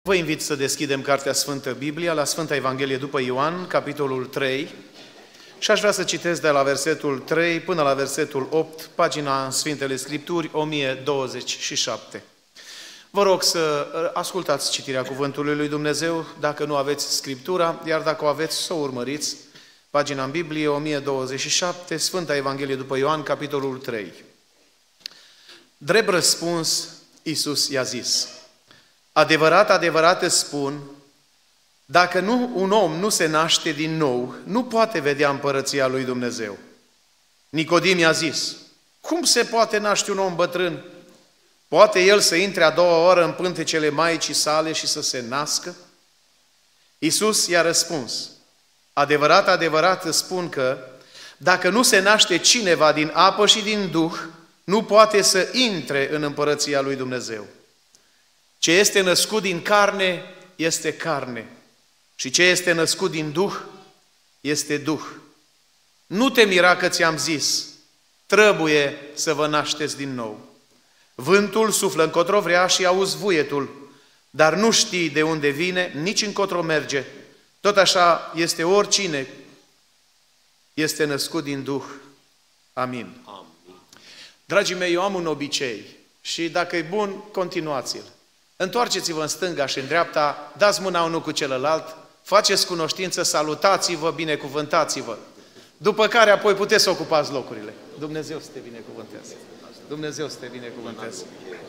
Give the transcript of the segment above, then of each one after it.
Vă invit să deschidem Cartea Sfântă Biblia la Sfânta Evanghelie după Ioan, capitolul 3, și aș vrea să citesc de la versetul 3 până la versetul 8, pagina Sfintele Scripturi, 1027. Vă rog să ascultați citirea Cuvântului lui Dumnezeu, dacă nu aveți Scriptura, iar dacă o aveți, să o urmăriți. Pagina în Biblie, 1027, Sfânta Evanghelie după Ioan, capitolul 3. Drept răspuns, Iisus i-a zis: adevărat, adevărat îți spun, dacă un om nu se naște din nou, nu poate vedea împărăția lui Dumnezeu. Nicodim i-a zis: cum se poate naște un om bătrân? Poate el să intre a doua oară în pântecele maicii sale și să se nască? Iisus i-a răspuns: adevărat, adevărat îți spun că dacă nu se naște cineva din apă și din Duh, nu poate să intre în împărăția lui Dumnezeu. Ce este născut din carne, este carne. Și ce este născut din Duh, este Duh. Nu te mira că ți-am zis, trebuie să vă nașteți din nou. Vântul suflă încotro vrea și auzi vuietul, dar nu știi de unde vine, nici încotro merge. Tot așa este oricine este născut din Duh. Amin. Amin. Dragii mei, eu am un obicei și dacă e bun, continuați-l. Întoarceți-vă în stânga și în dreapta, dați mâna unul cu celălalt, faceți cunoștință, salutați-vă, binecuvântați-vă. După care apoi puteți să ocupați locurile. Dumnezeu să te binecuvânteze. Dumnezeu să te binecuvânteze.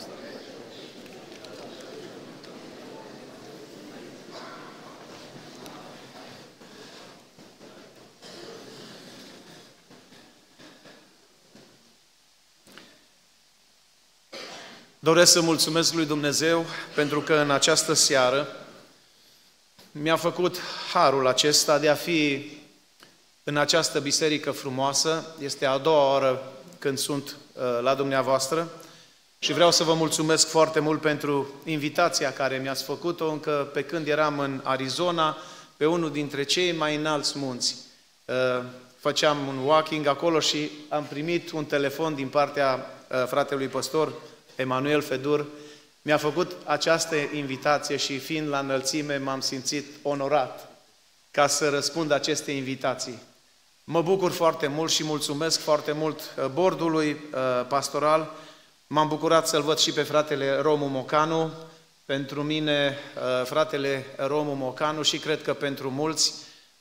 Doresc să mulțumesc lui Dumnezeu pentru că în această seară mi-a făcut harul acesta de a fi în această biserică frumoasă. Este a doua oară când sunt la dumneavoastră și vreau să vă mulțumesc foarte mult pentru invitația care mi-ați făcut-o încă pe când eram în Arizona, pe unul dintre cei mai înalți munți. Făceam un walking acolo și am primit un telefon din partea fratelui păstor Emanuel Fedur, mi-a făcut această invitație și fiind la înălțime m-am simțit onorat ca să răspund aceste invitații. Mă bucur foarte mult și mulțumesc foarte mult bordului pastoral. M-am bucurat să-l văd și pe fratele Romu Mocanu. Pentru mine, fratele Romu Mocanu și cred că pentru mulți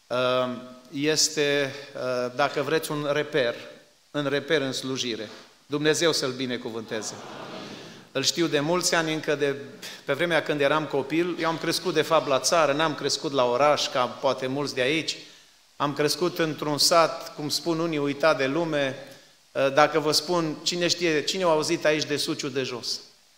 este, dacă vreți, un reper în slujire. Dumnezeu să-l binecuvânteze. Îl știu de mulți ani, încă de pe vremea când eram copil. Eu am crescut de fapt la țară, n-am crescut la oraș, ca poate mulți de aici. Am crescut într-un sat, cum spun unii, uitat de lume. Dacă vă spun, cine știe, cine a auzit aici de Suciu de Jos?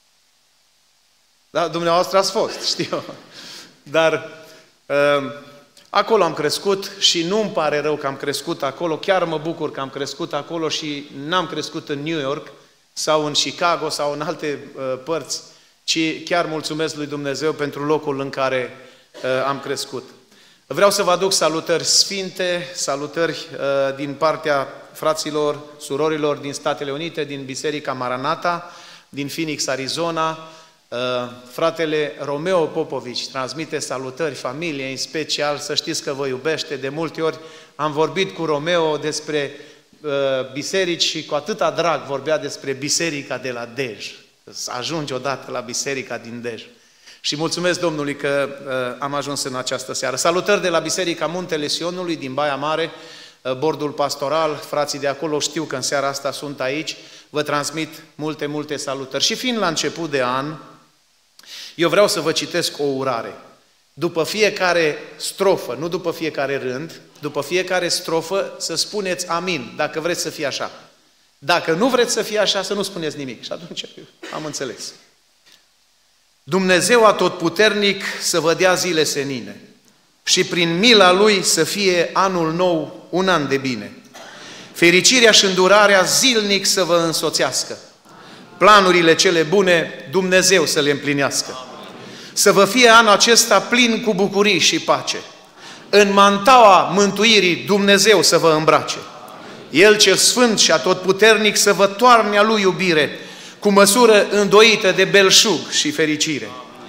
Da, dumneavoastră ați fost, știu. Dar acolo am crescut și nu-mi pare rău că am crescut acolo. Chiar mă bucur că am crescut acolo și n-am crescut în New York sau în Chicago sau în alte părți, ci chiar mulțumesc lui Dumnezeu pentru locul în care am crescut. Vreau să vă aduc salutări sfinte, salutări din partea fraților, surorilor din Statele Unite, din Biserica Maranata, din Phoenix, Arizona. Fratele Romeo Popovici transmite salutări familiei, în special, să știți că vă iubește. De multe ori am vorbit cu Romeo despre biserici și cu atâta drag vorbea despre biserica de la Dej. Să ajungi odată la biserica din Dej. Și mulțumesc Domnului că am ajuns în această seară. Salutări de la Biserica Muntele Sionului din Baia Mare, bordul pastoral, frații de acolo știu că în seara asta sunt aici, vă transmit multe, multe salutări. Și fiind la început de an, eu vreau să vă citesc o urare. După fiecare strofă, nu după fiecare rând, după fiecare strofă să spuneți amin, dacă vreți să fie așa. Dacă nu vreți să fie așa, să nu spuneți nimic. Și atunci am înțeles. Dumnezeu Atotputernic să vă dea zile senine și prin mila Lui să fie anul nou un an de bine. Fericirea și îndurarea zilnic să vă însoțească. Planurile cele bune Dumnezeu să le împlinească. Să vă fie anul acesta plin cu bucurii și pace. În mantaua mântuirii Dumnezeu să vă îmbrace. El cel sfânt și atotputernic să vă toarne a Lui iubire, cu măsură îndoită de belșug și fericire.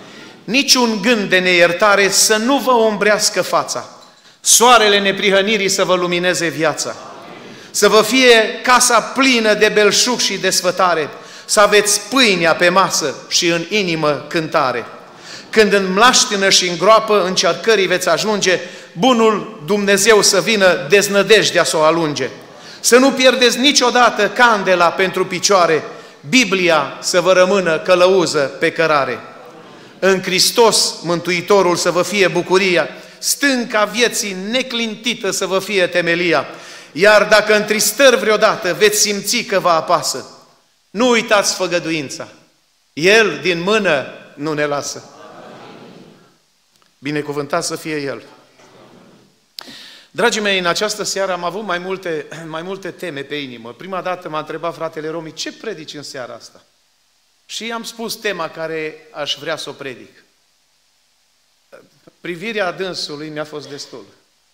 niciun gând de neiertare să nu vă umbrească fața. Soarele neprihănirii să vă lumineze viața. Să vă fie casa plină de belșug și desfătare. Să aveți pâinea pe masă și în inimă cântare. Când în mlaștină și în groapă încercării veți ajunge, bunul Dumnezeu să vină deznădejdea să o alunge. Să nu pierdeți niciodată candela pentru picioare, Biblia să vă rămână călăuză pe cărare. În Hristos, Mântuitorul, să vă fie bucuria, stânca vieții neclintită să vă fie temelia. Iar dacă întristări vreodată veți simți că vă apasă, nu uitați făgăduința. El din mână nu ne lasă. Binecuvântat să fie El. Dragii mei, în această seară am avut mai multe teme pe inimă. Prima dată m-a întrebat fratele Romi, ce predici în seara asta? Și am spus tema care aș vrea să o predic. Privirea dânsului mi-a fost destul.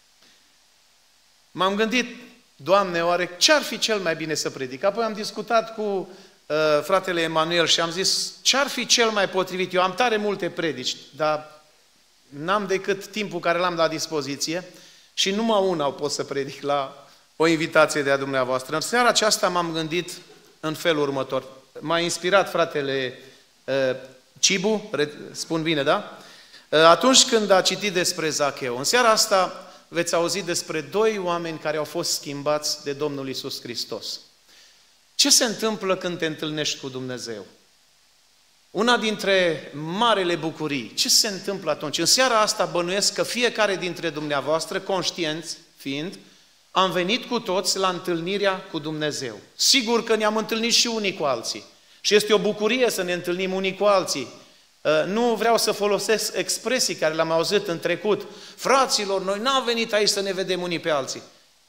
M-am gândit, Doamne, oare ce-ar fi cel mai bine să predic? Apoi am discutat cu fratele Emanuel și am zis, ce-ar fi cel mai potrivit? Eu am tare multe predici, dar n-am decât timpul care l-am la dispoziție și numai una o pot să predic la o invitație de a dumneavoastră. În seara aceasta m-am gândit în felul următor. M-a inspirat fratele Cibu, spun bine, da? Atunci când a citit despre Zacheu. În seara asta veți auzi despre doi oameni care au fost schimbați de Domnul Iisus Hristos. Ce se întâmplă când te întâlnești cu Dumnezeu? Una dintre marele bucurii. Ce se întâmplă atunci? În seara asta bănuiesc că fiecare dintre dumneavoastră, conștienți fiind, am venit cu toți la întâlnirea cu Dumnezeu. Sigur că ne-am întâlnit și unii cu alții. Și este o bucurie să ne întâlnim unii cu alții. Nu vreau să folosesc expresii care le-am auzit în trecut. Fraților, noi n-am venit aici să ne vedem unii pe alții.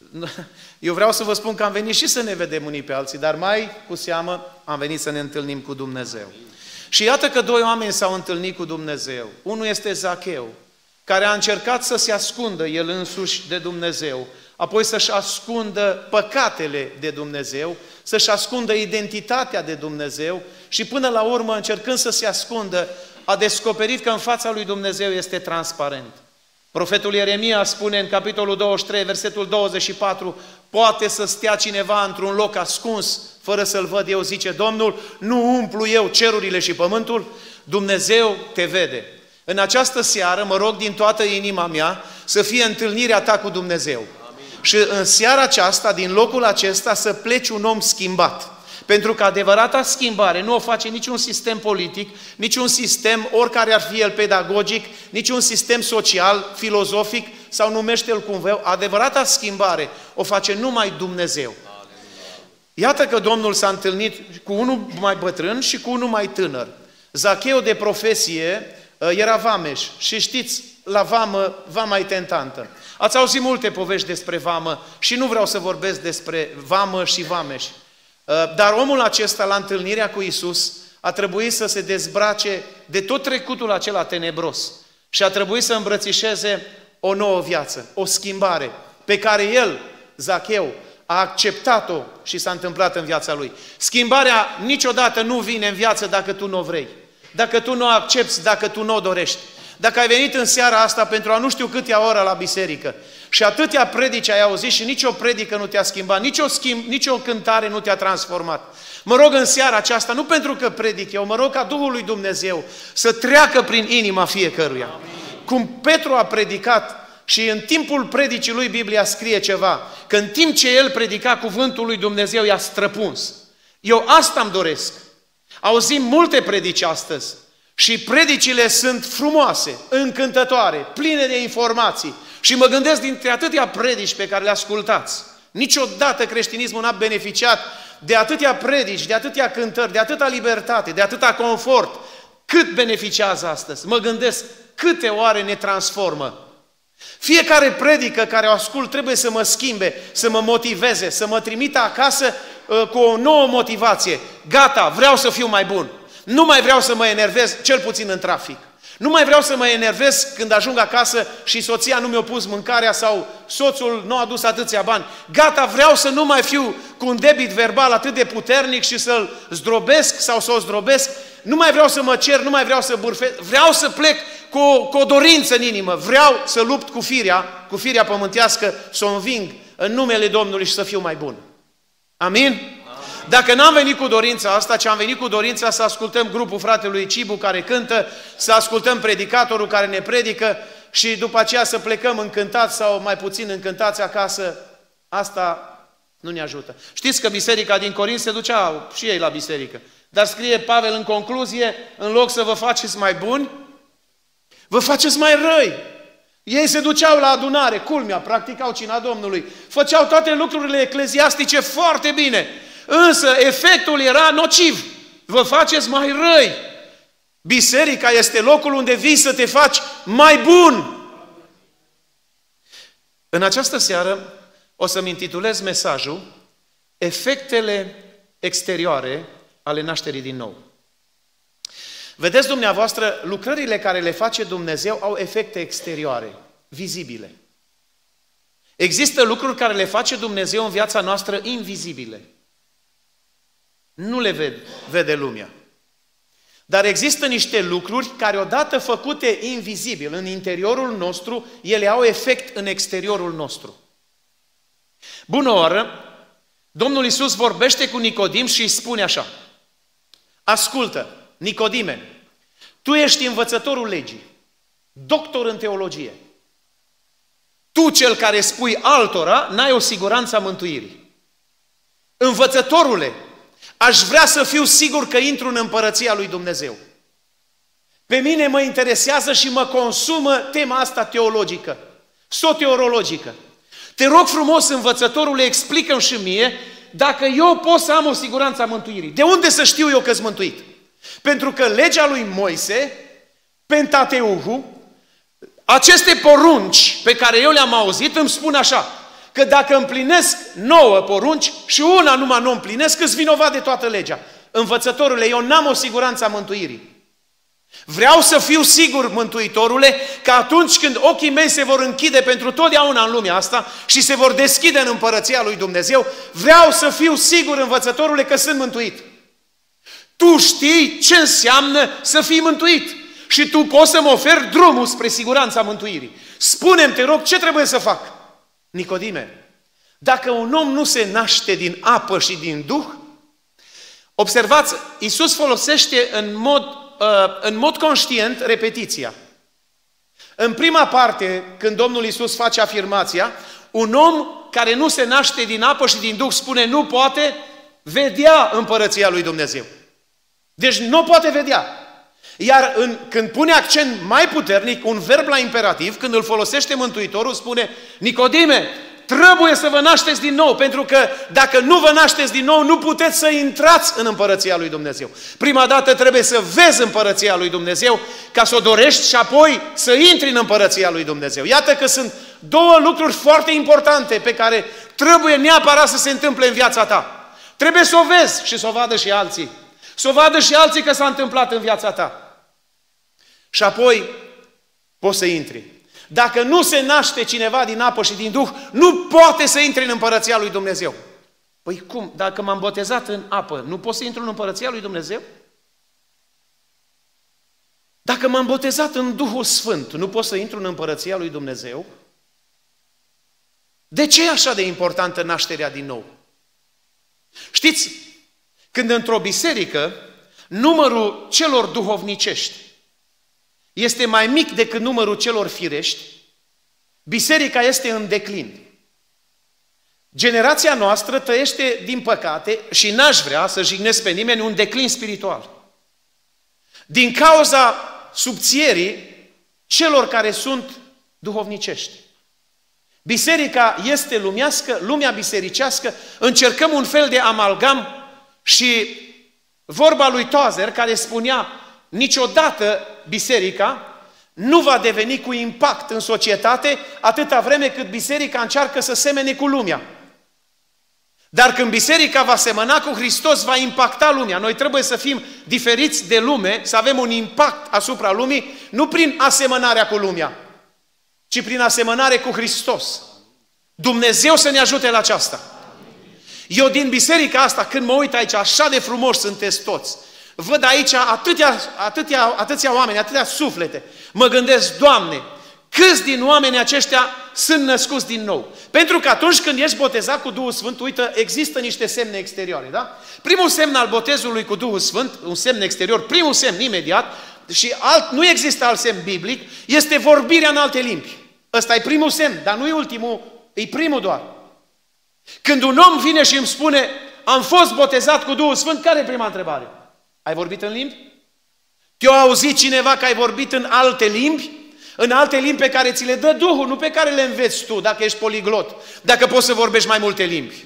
Eu vreau să vă spun că am venit și să ne vedem unii pe alții, dar mai cu seamă am venit să ne întâlnim cu Dumnezeu. Și iată că doi oameni s-au întâlnit cu Dumnezeu. Unul este Zacheu, care a încercat să se ascundă el însuși de Dumnezeu, apoi să-și ascundă păcatele de Dumnezeu, să-și ascundă identitatea de Dumnezeu și până la urmă, încercând să se ascundă, a descoperit că în fața lui Dumnezeu este transparent. Profetul Ieremia spune în capitolul 23, versetul 24, poate să stea cineva într-un loc ascuns, fără să-l văd eu, zice Domnul, nu umplu eu cerurile și pământul? Dumnezeu te vede. În această seară mă rog din toată inima mea să fie întâlnirea ta cu Dumnezeu. Amin. Și în seara aceasta, din locul acesta, să pleci un om schimbat. Pentru că adevărata schimbare nu o face niciun sistem politic, niciun sistem, oricare ar fi el pedagogic, niciun sistem social, filozofic sau numește-l cum vreau. Adevărata schimbare o face numai Dumnezeu. Iată că Domnul s-a întâlnit cu unul mai bătrân și cu unul mai tânăr. Zacheu de profesie era vameș și știți, la vamă, vama e tentantă. Ați auzit multe povești despre vamă și nu vreau să vorbesc despre vamă și vameși. Dar omul acesta, la întâlnirea cu Iisus, a trebuit să se dezbrace de tot trecutul acela tenebros și a trebuit să îmbrățișeze o nouă viață, o schimbare, pe care el, Zacheu, a acceptat-o și s-a întâmplat în viața lui. Schimbarea niciodată nu vine în viață dacă tu nu o vrei, dacă tu nu o accepți, dacă tu nu o dorești. Dacă ai venit în seara asta pentru a nu știu câtea ore la biserică și atâtea predici ai auzit și nicio predică nu te-a schimbat, nicio cântare nu te-a transformat. Mă rog în seara aceasta, nu pentru că predic eu, mă rog ca Duhul lui Dumnezeu să treacă prin inima fiecăruia. Amin. Cum Petru a predicat și în timpul predicii lui Biblia scrie ceva, că în timp ce el predica cuvântul lui Dumnezeu i-a străpuns. Eu asta îmi doresc. Auzim multe predici astăzi. Și predicile sunt frumoase, încântătoare, pline de informații. Și mă gândesc dintre atâtea predici pe care le ascultați. Niciodată creștinismul n-a beneficiat de atâtea predici, de atâtea cântări, de atâta libertate, de atâta confort. Cât beneficiază astăzi? Mă gândesc câte oare ne transformă. Fiecare predică care o ascult trebuie să mă schimbe, să mă motiveze, să mă trimită acasă cu o nouă motivație. Gata, vreau să fiu mai bun. Nu mai vreau să mă enervez, cel puțin în trafic. Nu mai vreau să mă enervez când ajung acasă și soția nu mi-a pus mâncarea sau soțul nu a adus atâția bani. Gata, vreau să nu mai fiu cu un debit verbal atât de puternic și să-l zdrobesc sau să o zdrobesc. nu mai vreau să mă cer, nu mai vreau să bârfesc, vreau să plec cu o dorință în inimă, vreau să lupt cu firea pământească, să o înving în numele Domnului și să fiu mai bun. Amin? Dacă n-am venit cu dorința asta, ci am venit cu dorința să ascultăm grupul fratelui Cibu care cântă, să ascultăm predicatorul care ne predică și după aceea să plecăm încântați sau mai puțin încântați acasă, asta nu ne ajută. Știți că biserica din Corint se ducea și ei la biserică. Dar scrie Pavel în concluzie, în loc să vă faceți mai buni, vă faceți mai răi. Ei se duceau la adunare, culmea, practicau cina Domnului, făceau toate lucrurile ecleziastice foarte bine, însă efectul era nociv. Vă faceți mai răi. Biserica este locul unde vii să te faci mai bun. În această seară o să-mi intitulez mesajul Efectele exterioare ale nașterii din nou. Vedeți dumneavoastră, lucrările care le face Dumnezeu au efecte exterioare, vizibile. Există lucruri care le face Dumnezeu în viața noastră invizibile. Nu le vede lumea. Dar există niște lucruri care odată făcute invizibil în interiorul nostru, ele au efect în exteriorul nostru. Bună oară, Domnul Iisus vorbește cu Nicodim și îi spune așa: ascultă, Nicodime, tu ești învățătorul legii, doctor în teologie. Tu, cel care spui altora, n-ai o siguranță a mântuirii. Învățătorule, aș vrea să fiu sigur că intru în împărăția lui Dumnezeu. Pe mine mă interesează și mă consumă tema asta teologică, soteriologică. Te rog frumos, învățătorule, explică-mi și mie dacă eu pot să am o siguranță a mântuirii. De unde să știu eu că-s mântuit? Pentru că legea lui Moise, Pentateuhul, aceste porunci pe care eu le-am auzit îmi spun așa, că dacă împlinesc 9 porunci și una numai nu împlinesc, îți vinovat de toată legea. Învățătorule, eu n-am o siguranță a mântuirii. Vreau să fiu sigur, Mântuitorule, că atunci când ochii mei se vor închide pentru totdeauna în lumea asta și se vor deschide în împărăția lui Dumnezeu, vreau să fiu sigur, Învățătorule, că sunt mântuit. Tu știi ce înseamnă să fii mântuit și tu poți să-mi oferi drumul spre siguranța mântuirii. Spune-mi, te rog, ce trebuie să fac? Nicodime, dacă un om nu se naște din apă și din Duh, observați, Iisus folosește în mod conștient repetiția. În prima parte, când Domnul Iisus face afirmația, un om care nu se naște din apă și din Duh, spune, nu poate vedea împărăția lui Dumnezeu. Deci nu poate vedea. Iar când pune accent mai puternic, un verb la imperativ, când îl folosește Mântuitorul, spune, Nicodime, trebuie să vă nașteți din nou, pentru că dacă nu vă nașteți din nou, nu puteți să intrați în împărăția lui Dumnezeu. Prima dată trebuie să vezi împărăția lui Dumnezeu, ca să o dorești și apoi să intri în împărăția lui Dumnezeu. Iată că sunt două lucruri foarte importante pe care trebuie neapărat să se întâmple în viața ta. Trebuie să o vezi și să o vadă și alții. Să o vadă și alții că s-a întâmplat în viața ta. Și apoi poți să intri. Dacă nu se naște cineva din apă și din Duh, nu poate să intre în împărăția lui Dumnezeu. Păi cum? Dacă m-am botezat în apă, nu pot să intru în împărăția lui Dumnezeu? Dacă m-am botezat în Duhul Sfânt, nu pot să intru în împărăția lui Dumnezeu? De ce e așa de importantă nașterea din nou? Știți, când într-o biserică, numărul celor duhovnicești este mai mic decât numărul celor firești, biserica este în declin. Generația noastră trăiește, din păcate, și n-aș vrea să jignesc pe nimeni, un declin spiritual. Din cauza subțierii celor care sunt duhovnicești. Biserica este lumească, lumea bisericească, încercăm un fel de amalgam și vorba lui Tozer, care spunea, niciodată biserica nu va deveni cu impact în societate atâta vreme cât biserica încearcă să semene cu lumea. Dar când biserica va semăna cu Hristos, va impacta lumea. Noi trebuie să fim diferiți de lume, să avem un impact asupra lumii, nu prin asemănarea cu lumea, ci prin asemănare cu Hristos. Dumnezeu să ne ajute la aceasta. Eu din biserica asta, când mă uit aici, așa de frumos sunteți toți, văd aici atâția oameni, atâtea suflete. Mă gândesc, Doamne, câți din oamenii aceștia sunt născuți din nou? Pentru că atunci când ești botezat cu Duhul Sfânt, uite, există niște semne exterioare, da? Primul semn al botezului cu Duhul Sfânt, un semn exterior, primul semn imediat, și nu există alt semn biblic, este vorbirea în alte limbi. Ăsta e primul semn, dar nu e ultimul, e primul doar. Când un om vine și îmi spune, am fost botezat cu Duhul Sfânt, care e prima întrebare? Ai vorbit în limbi? Te-a auzit cineva că ai vorbit în alte limbi? În alte limbi pe care ți le dă Duhul, nu pe care le înveți tu, dacă ești poliglot, dacă poți să vorbești mai multe limbi.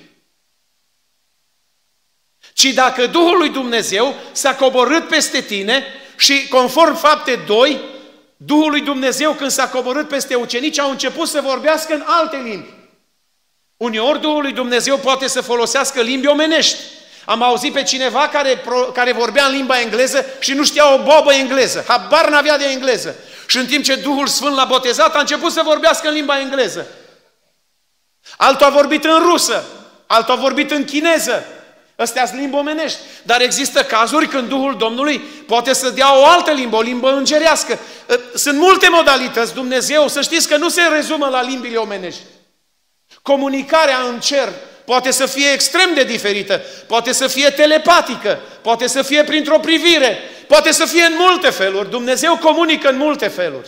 Ci dacă Duhul lui Dumnezeu s-a coborât peste tine și conform Fapte 2, Duhul lui Dumnezeu când s-a coborât peste ucenici au început să vorbească în alte limbi. Uneori Duhul lui Dumnezeu poate să folosească limbi omenești. Am auzit pe cineva care vorbea în limba engleză și nu știa o bobă engleză, habar n-avea de engleză. Și în timp ce Duhul Sfânt l-a botezat, a început să vorbească în limba engleză. Altul a vorbit în rusă, altul a vorbit în chineză. Astea sunt limbi omenești. Dar există cazuri când Duhul Domnului poate să dea o altă limbă, o limbă îngerească. Sunt multe modalități. Dumnezeu, să știți că nu se rezumă la limbile omenești. Comunicarea în cer poate să fie extrem de diferită, poate să fie telepatică, poate să fie printr-o privire, poate să fie în multe feluri. Dumnezeu comunică în multe feluri.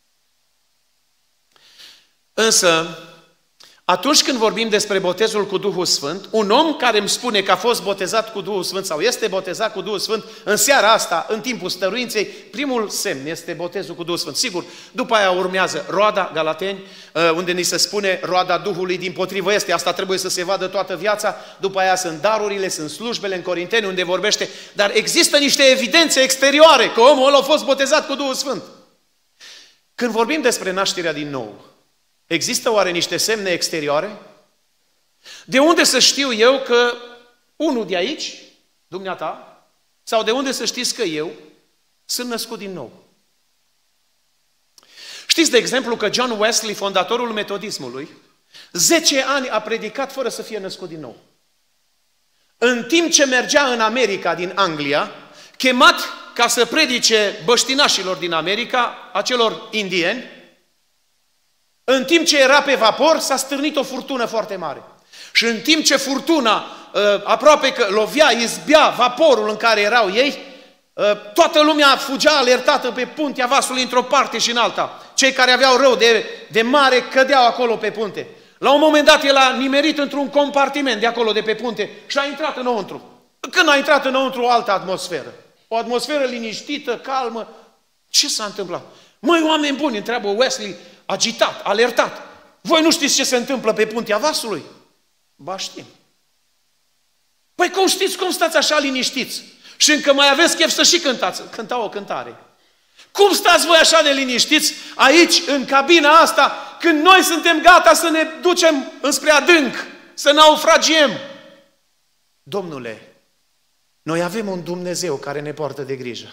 Însă, atunci când vorbim despre botezul cu Duhul Sfânt, un om care îmi spune că a fost botezat cu Duhul Sfânt sau este botezat cu Duhul Sfânt, în seara asta, în timpul stăruinței, primul semn este botezul cu Duhul Sfânt. Sigur, după aia urmează roada, Galateni, unde ni se spune roada Duhului, dimpotrivă este, asta trebuie să se vadă toată viața, după aia sunt darurile, sunt slujbele în Corinteni, unde vorbește, dar există niște evidențe exterioare că omul ăla a fost botezat cu Duhul Sfânt. Când vorbim despre nașterea din nou, există oare niște semne exterioare? De unde să știu eu că unul de aici, dumneata, sau de unde să știți că eu sunt născut din nou? Știți, de exemplu, că John Wesley, fondatorul metodismului, 10 ani a predicat fără să fie născut din nou. În timp ce mergea în America, din Anglia, chemat ca să predice băștinașilor din America, acelor indieni, în timp ce era pe vapor, s-a stârnit o furtună foarte mare. Și în timp ce furtuna aproape că lovea, izbea vaporul în care erau ei, toată lumea fugea alertată pe puntea vasului într-o parte și în alta. Cei care aveau rău de mare cădeau acolo pe punte. La un moment dat el a nimerit într-un compartiment de acolo de pe punte și a intrat înăuntru. Când a intrat înăuntru, o altă atmosferă. O atmosferă liniștită, calmă. Ce s-a întâmplat? Măi, oameni buni, întreabă Wesley, agitat, alertat. Voi nu știți ce se întâmplă pe puntea vasului? Ba știm. Păi cum știți cum stați așa liniștiți? Și încă mai aveți chef să și cântați. Cânta o cântare. Cum stați voi așa de liniștiți aici, în cabina asta, când noi suntem gata să ne ducem înspre adânc, să naufragiem? Domnule, noi avem un Dumnezeu care ne poartă de grijă.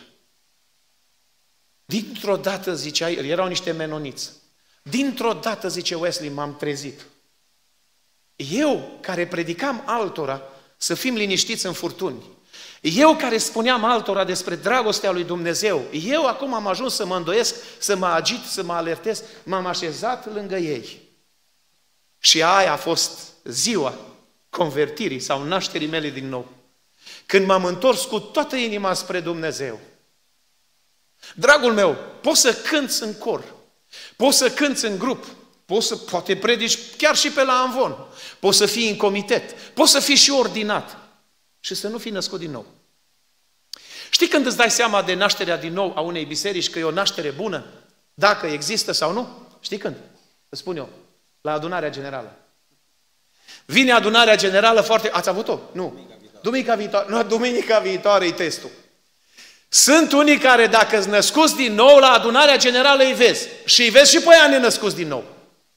Dintr-o dată, zicea, erau niște menoniți. Dintr-o dată, zice Wesley, m-am trezit. Eu, care predicam altora să fim liniștiți în furtuni, eu care spuneam altora despre dragostea lui Dumnezeu, eu acum am ajuns să mă îndoiesc, să mă agit, să mă alertez, m-am așezat lângă ei. Și aia a fost ziua convertirii sau nașterii mele din nou. Când m-am întors cu toată inima spre Dumnezeu. Dragul meu, poți să cânți în cor, poți să cânți în grup, poate predici chiar și pe la amvon, poți să fii în comitet, poți să fii și ordinat și să nu fii născut din nou. Știi când îți dai seama de nașterea din nou a unei biserici, că e o naștere bună, dacă există sau nu? Știi când? Îți spun eu, la adunarea generală. Vine adunarea generală foarte... Ați avut-o? Nu. Duminica viitoare e testul. Sunt unii care, dacă îți născuți din nou, la adunarea generală îi vezi. Și îi vezi și pe aia nenăscuți din nou.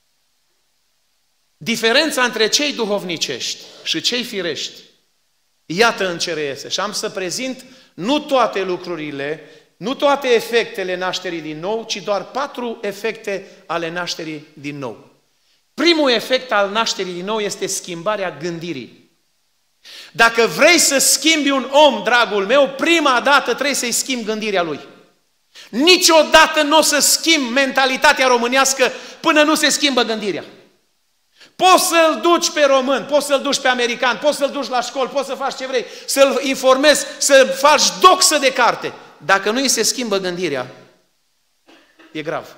Diferența între cei duhovnicești și cei firești, iată în ce reiese. Și am să prezint nu toate lucrurile, nu toate efectele nașterii din nou, ci doar 4 efecte ale nașterii din nou. Primul efect al nașterii din nou este schimbarea gândirii. Dacă vrei să schimbi un om, dragul meu, prima dată trebuie să-i schimbi gândirea lui. Niciodată nu o să schimbi mentalitatea românească până nu se schimbă gândirea. Poți să-l duci pe român, poți să-l duci pe american, poți să-l duci la școală, poți să faci ce vrei, să-l informezi, să faci doxă de carte. Dacă nu îi se schimbă gândirea, e grav.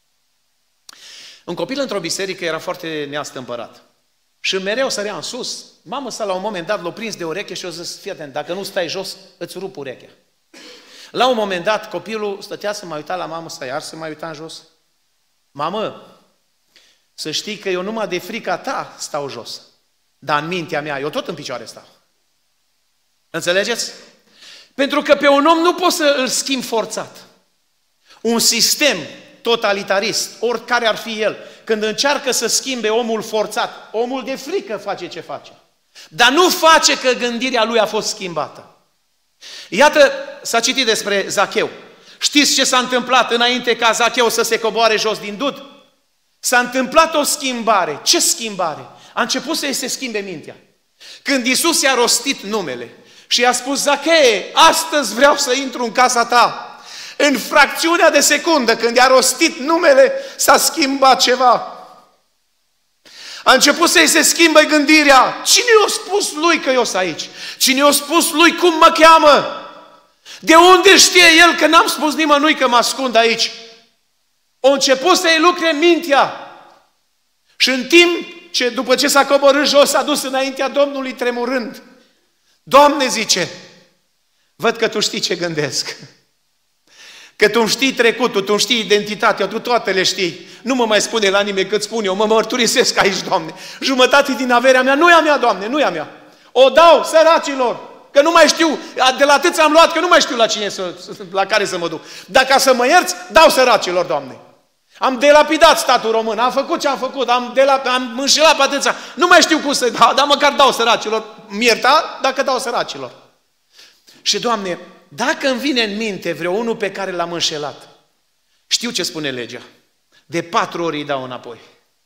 Un copil într-o biserică era foarte neastâmpărat. Și mereu sărea în sus. Mama sa la un moment dat l-a prins de ureche și a zis, fii atent, dacă nu stai jos, îți rup urechea. La un moment dat, copilul stătea să mai uita la mamă sa, iar să mai uita în jos. Mamă, să știi că eu numai de frica ta stau jos. Dar în mintea mea, eu tot în picioare stau. Înțelegeți? Pentru că pe un om nu poți să îl schimbi forțat. Un sistem totalitarist, oricare ar fi el, când încearcă să schimbe omul forțat, omul de frică face ce face. Dar nu face că gândirea lui a fost schimbată. Iată, s-a citit despre Zacheu. Știți ce s-a întâmplat înainte ca Zacheu să se coboare jos din dud? S-a întâmplat o schimbare. Ce schimbare? A început să-i se schimbe mintea. Când Iisus i-a rostit numele și i-a spus, Zacheu, astăzi vreau să intru în casa ta. În fracțiunea de secundă, când i-a rostit numele, s-a schimbat ceva. A început să-i se schimbe gândirea. Cine i-a spus lui că eu sunt aici? Cine i-a spus lui cum mă cheamă? De unde știe el că n-am spus nimănui că mă ascund aici? A început să-i lucre mintea. Și în timp ce, după ce s-a coborât jos, s-a dus înaintea Domnului tremurând. Doamne, zice, văd că Tu știi ce gândesc. Că Tu știi trecutul, Tu știi identitatea, Tu toate le știi. Nu mă mai spune la nimeni cât spun eu, mă mărturisesc aici, Doamne. Jumătate din averea mea nu e a mea, Doamne, nu e a mea. O dau săracilor, că nu mai știu, de la atât am luat, că nu mai știu la care să mă duc. Dar ca să mă ierți, dau săracilor, Doamne. Am delapidat statul român, am făcut ce am făcut, am înșelat pe atâția. Nu mai știu cum să dau, dar măcar dau săracilor. Mi-ierta dacă dau săracilor. Și, Doamne, dacă îmi vine în minte vreo unul pe care l-am înșelat, știu ce spune legea. De 4 ori îi dau înapoi.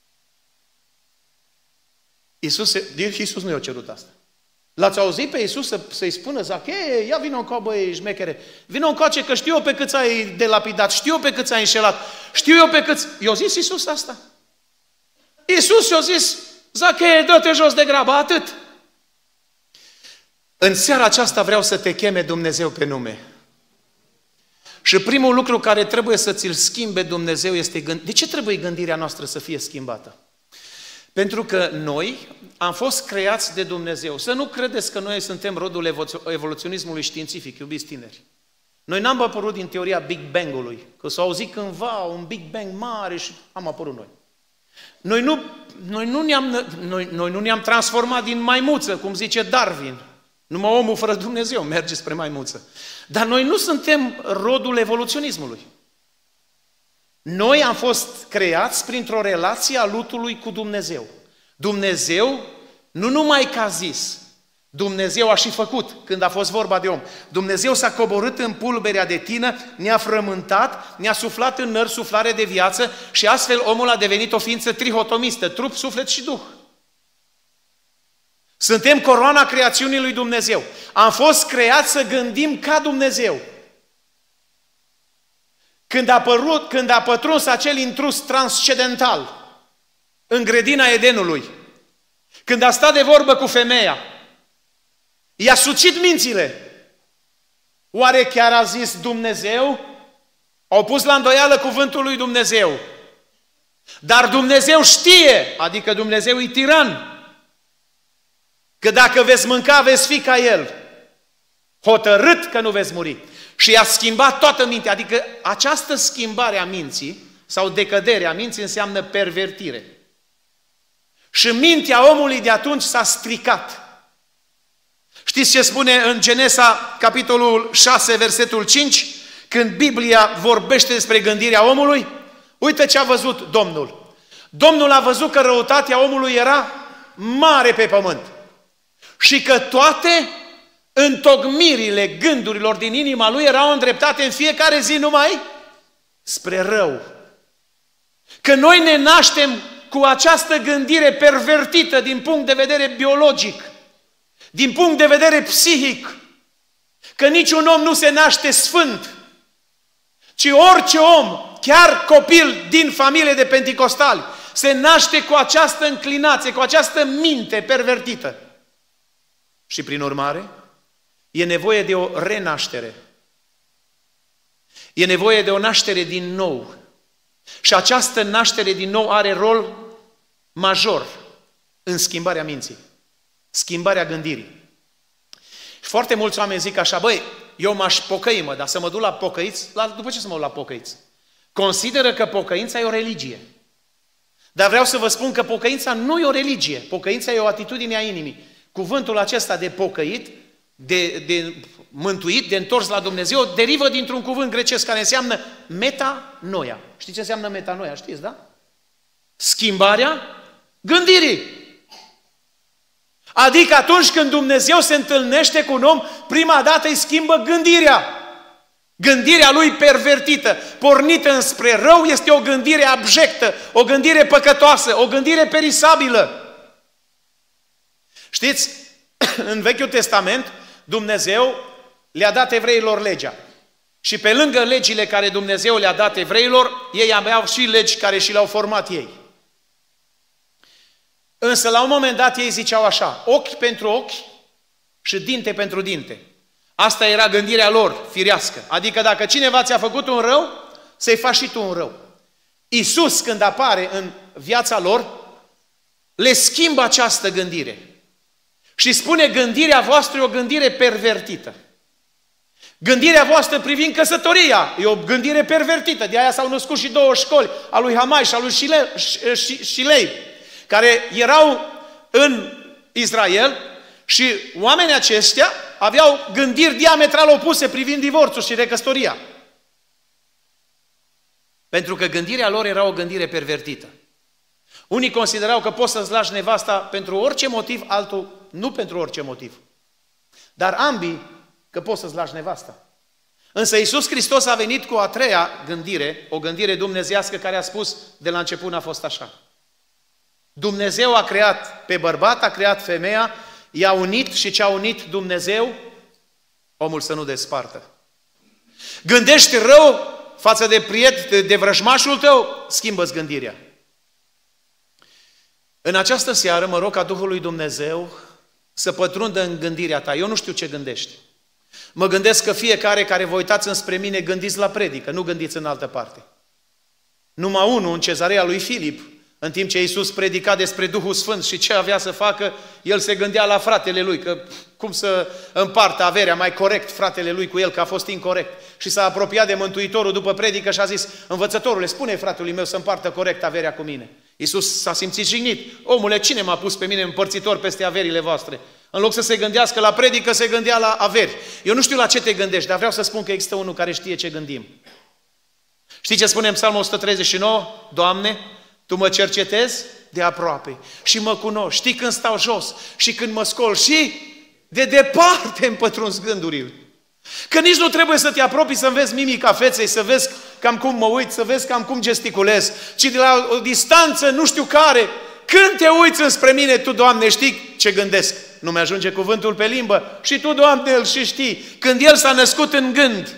Iisus nu i-a cerut asta. L-ați auzit pe Iisus să-i spună, Zacheu, ia vină încoa, băi, șmechere. Vină încoace că știu eu pe câți ai delapidat, știu eu pe câți ai înșelat, știu eu pe câți... I-a zis Iisus asta. Iisus i-a zis, Zacheu, dă-te jos de grabă, atât. În seara aceasta vreau să te cheme Dumnezeu pe nume. Și primul lucru care trebuie să ți-l schimbe Dumnezeu este gândirea. De ce trebuie gândirea noastră să fie schimbată? Pentru că noi am fost creați de Dumnezeu. Să nu credeți că noi suntem rodul evoluționismului științific, iubiți tineri. Noi n-am apărut din teoria Big Bang-ului, că s-a auzit cândva un Big Bang mare și am apărut noi. Noi nu ne-am transformat din maimuță, cum zice Darwin. Numai omul fără Dumnezeu merge spre maimuță. Dar noi nu suntem rodul evoluționismului. Noi am fost creați printr-o relație a lutului cu Dumnezeu. Dumnezeu nu numai că a zis, Dumnezeu a și făcut când a fost vorba de om. Dumnezeu s-a coborât în pulberea de tină, ne-a frământat, ne-a suflat în nări suflare de viață și astfel omul a devenit o ființă trihotomistă, trup, suflet și duh. Suntem coroana creațiunii lui Dumnezeu. Am fost creați să gândim ca Dumnezeu. Când a pătruns acel intrus transcendental în grădina Edenului, când a stat de vorbă cu femeia, i-a sucit mințile. Oare chiar a zis Dumnezeu? Au pus la îndoială cuvântul lui Dumnezeu. Dar Dumnezeu știe, adică Dumnezeu e tiran, că dacă veți mânca, veți fi ca El. Hotărât că nu veți muri. Și i-a schimbat toată mintea. Adică această schimbare a minții, sau decădere a minții, înseamnă pervertire. Și mintea omului de atunci s-a stricat. Știți ce spune în Genesa, capitolul 6, versetul 5? Când Biblia vorbește despre gândirea omului, uite ce a văzut Domnul. Domnul a văzut că răutatea omului era mare pe pământ. Și că toate întocmirile gândurilor din inima lui erau îndreptate în fiecare zi numai spre rău. Că noi ne naștem cu această gândire pervertită din punct de vedere biologic. din punct de vedere psihic, că niciun om nu se naște sfânt, ci orice om, chiar copil din familie de penticostali, se naște cu această înclinație, cu această minte pervertită. Și prin urmare, e nevoie de o renaștere. E nevoie de o naștere din nou. Și această naștere din nou are rol major în schimbarea minții, schimbarea gândirii. Și foarte mulți oameni zic așa, băi, eu m-aș pocăi, dar să mă duc la pocăiți? După ce să mă duc la pocăiți? Consideră că pocăința e o religie. Dar vreau să vă spun că pocăința nu e o religie. Pocăința e o atitudine a inimii. Cuvântul acesta de pocăit, de mântuit, de întors la Dumnezeu, derivă dintr-un cuvânt grecesc care înseamnă metanoia. Știți ce înseamnă metanoia? Știți, da? Schimbarea gândirii. Adică atunci când Dumnezeu se întâlnește cu un om, prima dată îi schimbă gândirea. Gândirea lui pervertită, pornită înspre rău, este o gândire abjectă, o gândire păcătoasă, o gândire perisabilă. Știți, în Vechiul Testament, Dumnezeu le-a dat evreilor legea. Și pe lângă legile care Dumnezeu le-a dat evreilor, ei aveau și legi care și le-au format ei. Însă la un moment dat ei ziceau așa, ochi pentru ochi și dinte pentru dinte. Asta era gândirea lor, firească. Adică dacă cineva ți-a făcut un rău, să-i faci și tu un rău. Iisus, când apare în viața lor, le schimbă această gândire. Și spune, gândirea voastră e o gândire pervertită. Gândirea voastră privind căsătoria e o gândire pervertită. De aia s-au născut și două școli, a lui Hamai și a lui Shilei, care erau în Israel și oamenii aceștia aveau gândiri diametral opuse privind divorțul și recăsătoria. Pentru că gândirea lor era o gândire pervertită. Unii considerau că poți să-ți lași nevasta pentru orice motiv, altul nu pentru orice motiv. Dar ambii că poți să-ți lași nevasta. Însă Iisus Hristos a venit cu a treia gândire, o gândire dumnezeiască care a spus de la început n-a fost așa. Dumnezeu a creat pe bărbat, a creat femeia, i-a unit și ce a unit Dumnezeu, omul să nu despartă. Gândești rău față de prieten, de vrăjmașul tău, schimbă-ți gândirea. În această seară mă rog ca Duhul lui Dumnezeu să pătrundă în gândirea ta. Eu nu știu ce gândești. Mă gândesc că fiecare care vă uitați înspre mine gândiți la predică, nu gândiți în altă parte. Numai unul în Cezarea lui Filip, în timp ce Iisus predica despre Duhul Sfânt și ce avea să facă, el se gândea la fratele lui, că cum să împartă averea mai corect fratele lui cu el, că a fost incorect. Și s-a apropiat de Mântuitorul după predică și a zis, învățătorule, spune fratelui meu să împartă corect averea cu mine. Iisus s-a simțit jignit. Omule, cine m-a pus pe mine împărțitor peste averile voastre? În loc să se gândească la predică, se gândea la averi. Eu nu știu la ce te gândești, dar vreau să spun că există unul care știe ce gândim. Știi ce spune în Psalmul 139? Doamne, Tu mă cercetezi de aproape și mă cunoști. Știi când stau jos și când mă scol și de departe îmi pătrunzi gândurile. Că nici nu trebuie să te apropii să vezi mimica feței, să vezi cam cum mă uit, să vezi cam cum gesticulez, ci de la o distanță nu știu care, când te uiți înspre mine, Tu, Doamne, știi ce gândesc. Nu mi-ajunge cuvântul pe limbă și Tu, Doamne, îl și știi. Când El s-a născut în gând.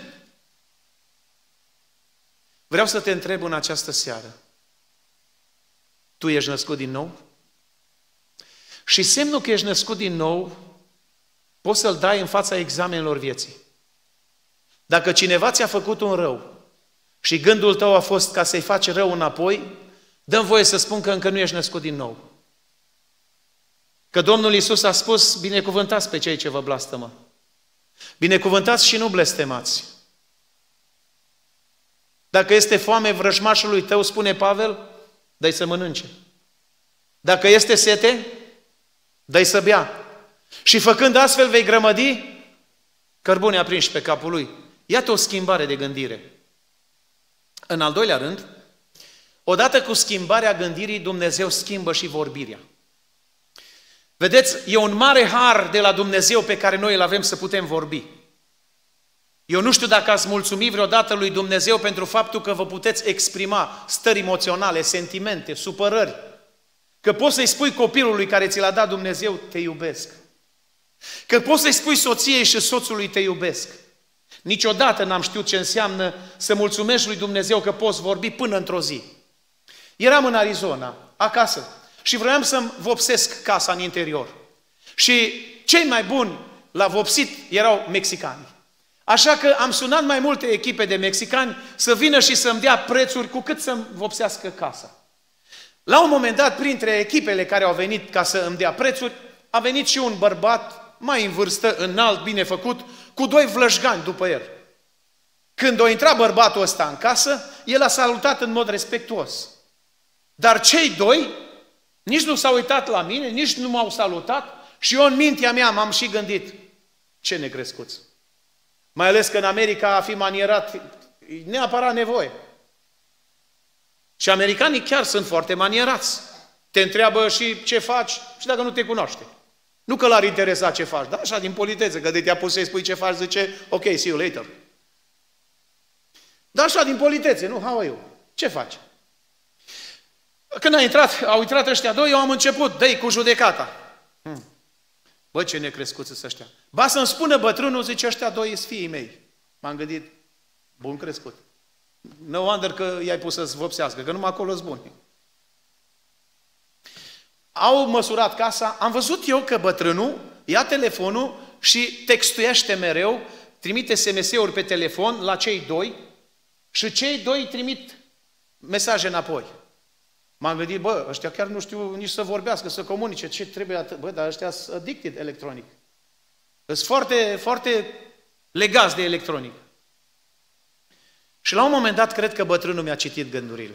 Vreau să te întreb în această seară. Tu ești născut din nou? Și semnul că ești născut din nou poți să-l dai în fața examenelor vieții. Dacă cineva ți-a făcut un rău și gândul tău a fost ca să-i faci rău înapoi, dă-mi voie să spun că încă nu ești născut din nou. Că Domnul Iisus a spus, binecuvântați pe cei ce vă blastămă. Binecuvântați și nu blestemați. Dacă este foame vrăjmașului tău, spune Pavel, dă-i să mănânce. Dacă este sete, dă-i să bea. Și făcând astfel vei grămădi cărbune aprinși pe capul lui. Iată o schimbare de gândire. În al doilea rând, odată cu schimbarea gândirii, Dumnezeu schimbă și vorbirea. Vedeți, e un mare har de la Dumnezeu pe care noi îl avem să putem vorbi. Eu nu știu dacă ați mulțumit vreodată lui Dumnezeu pentru faptul că vă puteți exprima stări emoționale, sentimente, supărări. Că poți să-i spui copilului care ți l-a dat Dumnezeu, te iubesc. Că poți să-i spui soției și soțului te iubesc. Niciodată n-am știut ce înseamnă să mulțumești lui Dumnezeu că poți vorbi până într-o zi. Eram în Arizona, acasă, și vroiam să-mi vopsesc casa în interior. Și cei mai buni la vopsit erau mexicani. Așa că am sunat mai multe echipe de mexicani să vină și să-mi dea prețuri cu cât să-mi vopsească casa. La un moment dat, printre echipele care au venit ca să îmi dea prețuri, a venit și un bărbat mai în vârstă, înalt, bine făcut, cu 2 vlășgani după el. Când a intrat bărbatul ăsta în casă, el a salutat în mod respectuos. Dar cei 2 nici nu s-au uitat la mine, nici nu m-au salutat și eu în mintea mea m-am și gândit, ce necrescuți. Mai ales că în America a fi manierat neapărat nevoie. Și americanii chiar sunt foarte manierați. Te întreabă și ce faci și dacă nu te cunoaște. Nu că l-ar interesa ce faci, dar așa din politețe, că de te-a pus să-i spui ce faci, zice, ok, see you later. Dar așa din politețe, nu, how are you? Ce faci? Când au intrat ăștia 2, eu am început, dă-i cu judecata. Bă, ce necrescuți sunt ăștia. Ba să-mi spună bătrânul, zice, ăștia 2 sunt fiii mei. M-am gândit, bun crescut. No wonder că i-ai pus să-ți vopsească, că numai acolo sunt buni. Au măsurat casa, am văzut eu că bătrânul ia telefonul și textuiește mereu, trimite SMS-uri pe telefon la cei 2 și cei 2 trimit mesaje înapoi. M-am gândit, bă, ăștia chiar nu știu nici să vorbească, să comunice, ce trebuie atât? Bă, dar ăștia sunt addicted electronic. Sunt foarte, foarte legați de electronic. Și la un moment dat, cred că bătrânul mi-a citit gândurile.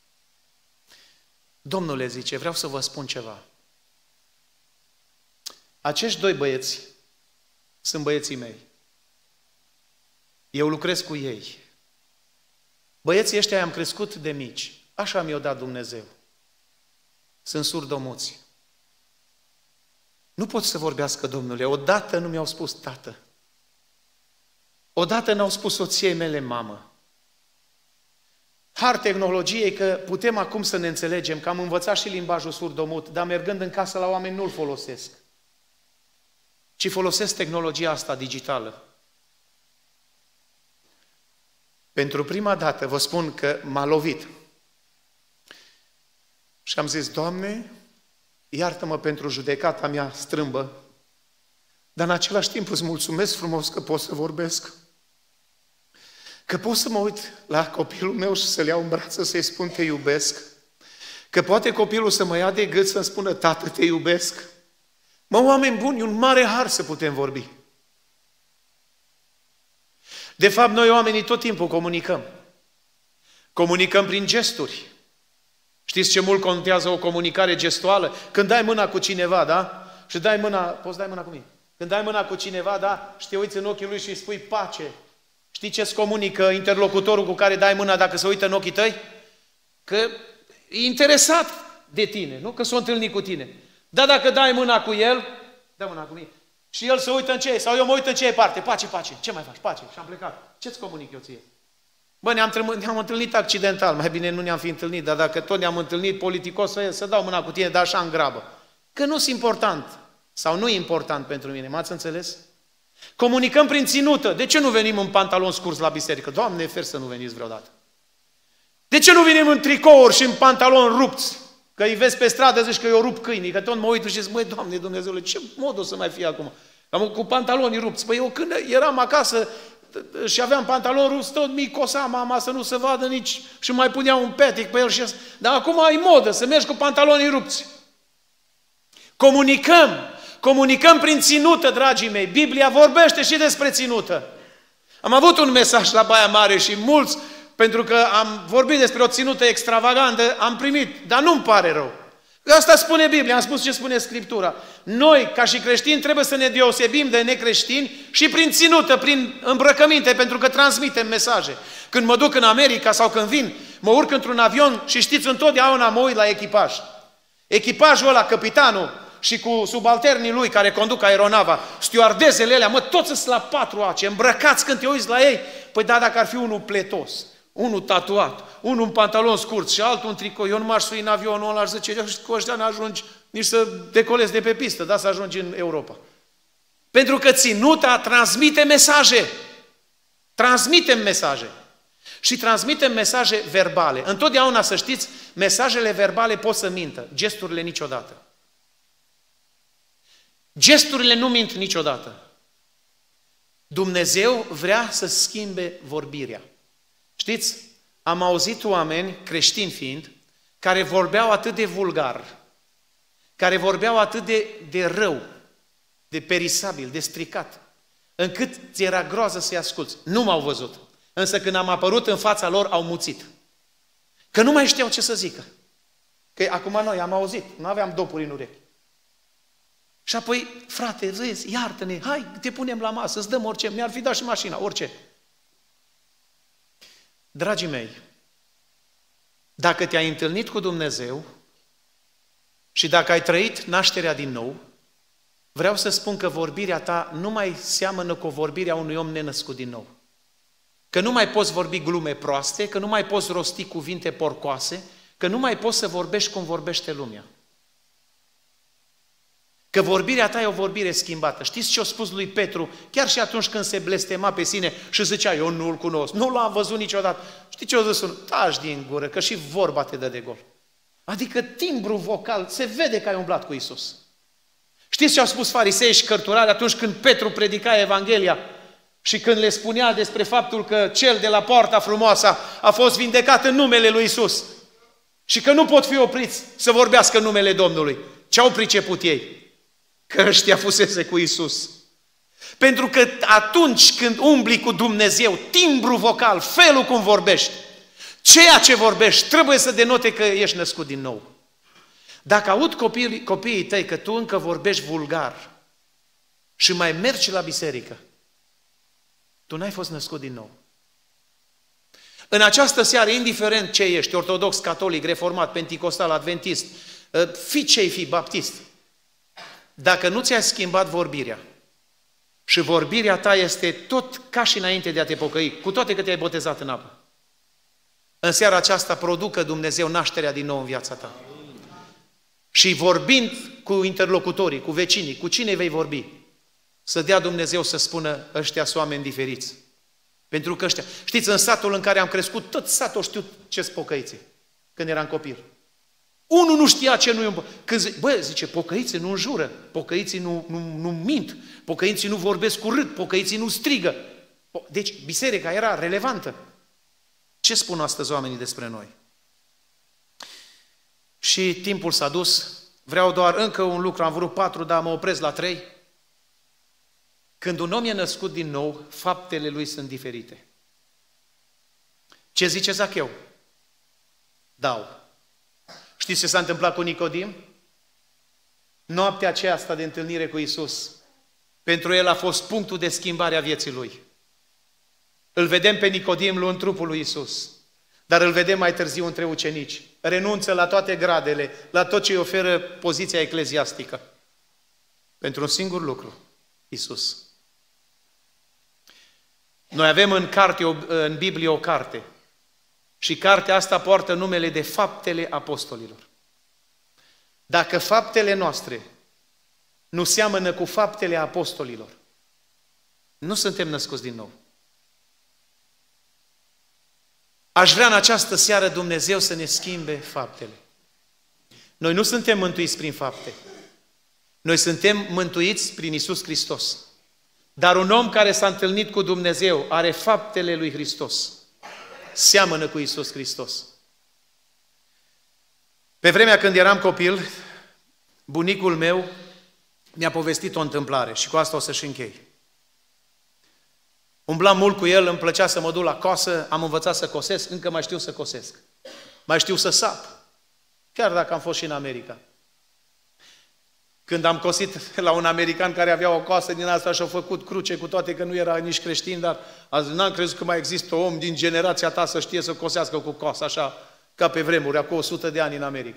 Domnule, zice, vreau să vă spun ceva. Acești 2 băieți sunt băieții mei. Eu lucrez cu ei. Băieții ăștia i-am crescut de mici. Așa mi-o dat Dumnezeu. Sunt surdomuți. Nu pot să vorbească, Domnule. Odată nu mi-au spus tată. Odată n-au spus soției mele mamă. Har tehnologiei că putem acum să ne înțelegem, că am învățat și limbajul surdomut, dar mergând în casă la oameni nu-l folosesc. Ci folosesc tehnologia asta digitală. Pentru prima dată vă spun că m-a lovit. Și am zis, Doamne, iartă-mă pentru judecata mea strâmbă, dar în același timp îți mulțumesc frumos că pot să vorbesc. Că pot să mă uit la copilul meu și să-l iau în brațe să-i spun te iubesc. Că poate copilul să mă ia de gât să-mi spună tată te iubesc. Mă, oameni buni, e un mare har să putem vorbi. De fapt, noi oamenii tot timpul comunicăm. Comunicăm prin gesturi. Știți ce mult contează o comunicare gestuală? Când dai mâna cu cineva, da? Și dai mâna, poți dai mâna cu mine? Când dai mâna cu cineva, da? Și te uiți în ochii lui și îi spui pace. Știi ce-ți comunică interlocutorul cu care dai mâna dacă se uită în ochii tăi? Că e interesat de tine, nu? Că s-a întâlnit cu tine. Dar dacă dai mâna cu el, dă mâna cu mine. Și el se uită în ce? Sau eu mă uit în ce parte? Pace, pace. Ce mai faci? Pace. Și am plecat. Ce-ți comunic eu ție? Bă, ne-am întâlnit accidental. Mai bine nu ne-am fi întâlnit, dar dacă tot ne-am întâlnit politicos, să dau mâna cu tine, dar așa în grabă. Că nu-s important. Sau nu e important pentru mine. M-ați înțeles? Comunicăm prin ținută. De ce nu venim în pantaloni scurți la biserică? Doamne, fer să nu veniți vreodată. De ce nu venim în tricouri și în pantaloni rupți? Că îi vezi pe stradă, zici că eu rup câinii, că tot mă uit și zic, măi, Doamne Dumnezeule, ce mod o să mai fie acum? Cu pantaloni rupți. Păi eu când eram acasă și aveam pantaloni rupți, tot mi cosa mama să nu se vadă nici și mai punea un petic pe el și asta. Dar acum ai modă să mergi cu pantaloni rupți. Comunicăm prin ținută, dragii mei. Biblia vorbește și despre ținută. Am avut un mesaj la Baia Mare și mulți, pentru că am vorbit despre o ținută extravagantă, am primit, dar nu-mi pare rău. Asta spune Biblia, am spus ce spune Scriptura. Noi, ca și creștini, trebuie să ne deosebim de necreștini și prin ținută, prin îmbrăcăminte, pentru că transmitem mesaje. Când mă duc în America sau când vin, mă urc într-un avion și știți, întotdeauna mă uit la echipaj. Echipajul ăla, capitanul, și cu subalternii lui care conduc aeronava, stewardezele alea, mă, toți sunt la 4 îmbrăcați când te uiți la ei. Păi da, dacă ar fi unul pletos, unul tatuat, unul în pantalon scurt și altul în tricou, eu nu m-aș sui în avionul ăla, aș zice, cu ăștia n-ajungi nici să decolezi de pe pistă, da, să ajungi în Europa. Pentru că ținuta transmite mesaje. Transmitem mesaje. Și transmitem mesaje verbale. Întotdeauna, să știți, mesajele verbale pot să mintă, gesturile niciodată. Gesturile nu mint niciodată. Dumnezeu vrea să schimbe vorbirea. Știți, am auzit oameni, creștini fiind, care vorbeau atât de vulgar, care vorbeau atât de rău, de perisabil, de stricat, încât ți era groază să-i asculți. Nu m-au văzut. Însă când am apărut în fața lor, au muțit. Că nu mai știau ce să zică. Că acum noi am auzit, nu aveam dopuri în urechi. Și apoi, frate, vezi, iartă-ne, hai, te punem la masă, îți dăm orice, mi-ar fi dat și mașina, orice. Dragii mei, dacă te-ai întâlnit cu Dumnezeu și dacă ai trăit nașterea din nou, vreau să spun că vorbirea ta nu mai seamănă cu vorbirea unui om nenăscut din nou. Că nu mai poți vorbi glume proaste, că nu mai poți rosti cuvinte porcoase, că nu mai poți să vorbești cum vorbește lumea. Că vorbirea ta e o vorbire schimbată. Știți ce a spus lui Petru, chiar și atunci când se blestema pe sine și zicea, eu nu-l cunosc, nu l-am văzut niciodată. Știți ce a zis? Taci din gură, că și vorba te dă de gol. Adică timbru vocal, se vede că ai umblat cu Iisus. Știți ce au spus farisei și cărturari atunci când Petru predica Evanghelia și când le spunea despre faptul că cel de la poarta frumoasă a fost vindecat în numele lui Iisus și că nu pot fi opriți să vorbească în numele Domnului. Ce au priceput ei? Că ăștia fusese cu Iisus. Pentru că atunci când umbli cu Dumnezeu, timbru vocal, felul cum vorbești, ceea ce vorbești trebuie să denote că ești născut din nou. Dacă aud copiii tăi că tu încă vorbești vulgar și mai mergi la biserică, tu n-ai fost născut din nou. În această seară, indiferent ce ești, ortodox, catolic, reformat, penticostal, adventist, fi ce-i fi, baptist, dacă nu ți-ai schimbat vorbirea și vorbirea ta este tot ca și înainte de a te pocăi, cu toate că te-ai botezat în apă, în seara aceasta producă Dumnezeu nașterea din nou în viața ta. Și vorbind cu interlocutorii, cu vecinii, cu cine vei vorbi, să dea Dumnezeu să spună, ăștia sunt oameni diferiți. Pentru că ăștia, știți, în satul în care am crescut, tot satul știu ce-s pocăiții, când eram copil. Unul nu știa ce nu-i un când zice, pocăiții nu înjură, pocăiții nu mint, pocăiții nu vorbesc urât, pocăiții nu strigă. Deci, biserica era relevantă. Ce spun astăzi oamenii despre noi? Și timpul s-a dus, vreau doar încă un lucru, am vrut 4, dar mă opresc la 3. Când un om e născut din nou, faptele lui sunt diferite. Ce zice Zacheu? Dau. Știți ce s-a întâmplat cu Nicodim? Noaptea aceasta de întâlnire cu Iisus, pentru el a fost punctul de schimbare a vieții lui. Îl vedem pe Nicodim luând trupul lui Iisus, dar îl vedem mai târziu între ucenici. Renunță la toate gradele, la tot ce îi oferă poziția ecleziastică. Pentru un singur lucru, Iisus. Noi avem în Biblie o carte și cartea asta poartă numele de Faptele Apostolilor. Dacă faptele noastre nu seamănă cu faptele apostolilor, nu suntem născuți din nou. Aș vrea în această seară Dumnezeu să ne schimbe faptele. Noi nu suntem mântuiți prin fapte. Noi suntem mântuiți prin Iisus Hristos. Dar un om care s-a întâlnit cu Dumnezeu are faptele lui Hristos. Seamănă cu Iisus Hristos. Pe vremea când eram copil, bunicul meu mi-a povestit o întâmplare și cu asta o să-și închei. Umblam mult cu el, îmi plăcea să mă duc la coasă, am învățat să cosesc, încă mai știu să cosesc. Mai știu să sap, chiar dacă am fost și în America. Când am cosit la un american care avea o coasă din asta și-a făcut cruce, cu toate că nu era nici creștin, dar n-am crezut că mai există om din generația ta să știe să cosească cu coasă, așa ca pe vremuri, acum 100 de ani în America.